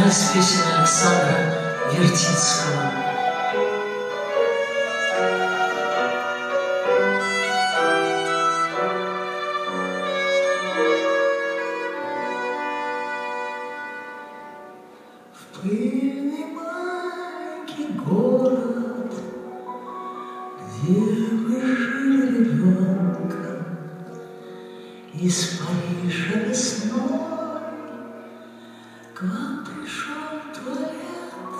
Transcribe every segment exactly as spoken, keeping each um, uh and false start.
одна из песен Александра Вертицкого. В пыльный маленький город, где вы жили ребенком, из Парижа весной к вам пришел туалет.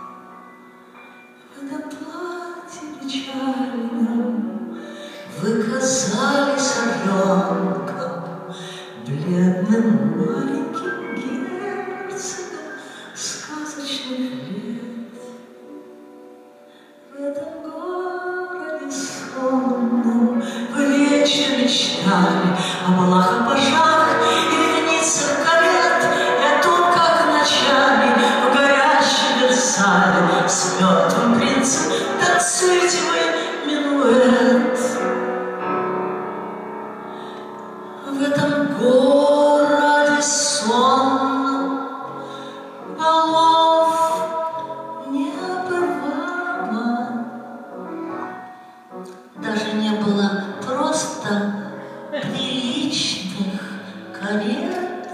В этом платье печальном вы казались орленком, бледным маленьким герцогом сказочных лет. В этом городе сонном вы вечно мечтали о балах, о пажах и верницах карет, и о том, как ночами в горящем Версале с мертвым принцем танцуете вы минуэт. В этом городе сонном балов не бывало, даже не было просто приличных карет.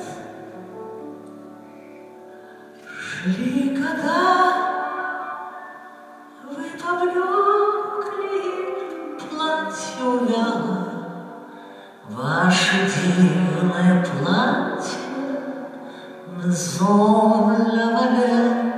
Шли года, вы поблекли, платье увяло, ваше дивное платье Maison La Valette.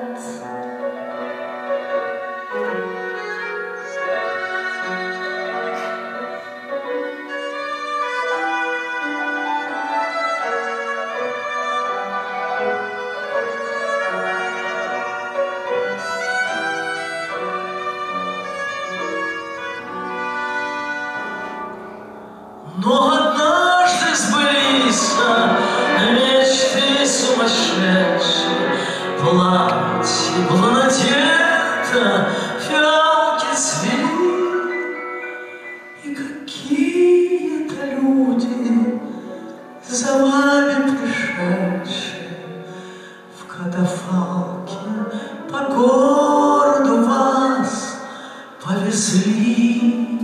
Но однажды сбылись мечты сумасшедшие, платье было надето, фиалки цвели, и какие-то люди за вами пришедшие в катафалке по городу вас повезли.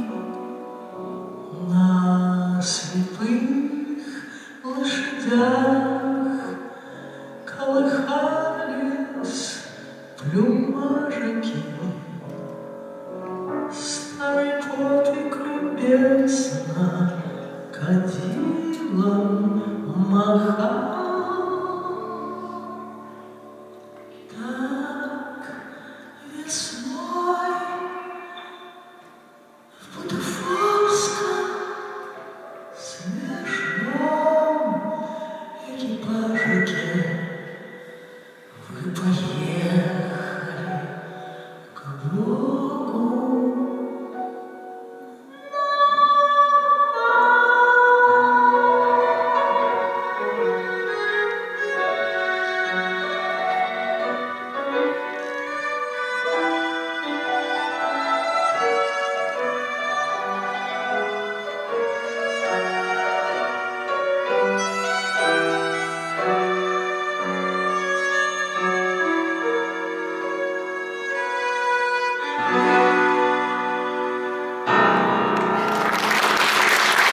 На слепых лошадях колыхались плюмажики, старый подвиг любезно кадил.